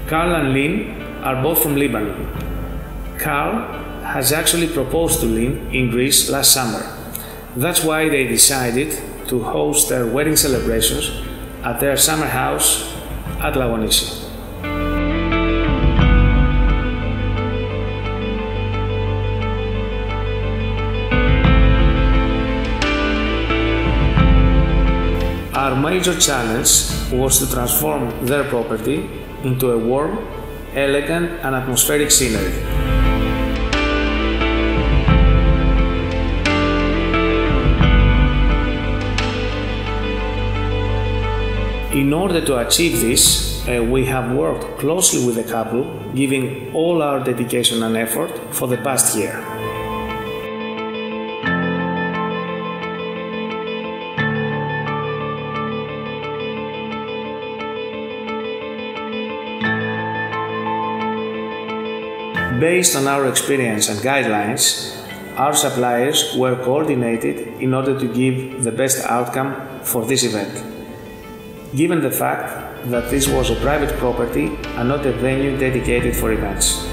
Karl and Lynn are both from Lebanon. Karl has actually proposed to Lynn in Greece last summer. That's why they decided to host their wedding celebrations at their summer house at Lebanese. Our major challenge was to transform their property into a warm, elegant and atmospheric scenery. In order to achieve this, we have worked closely with the couple, giving all our dedication and effort for the past year. Based on our experience and guidelines, our suppliers were coordinated in order to give the best outcome for this event, given the fact that this was a private property and not a venue dedicated for events.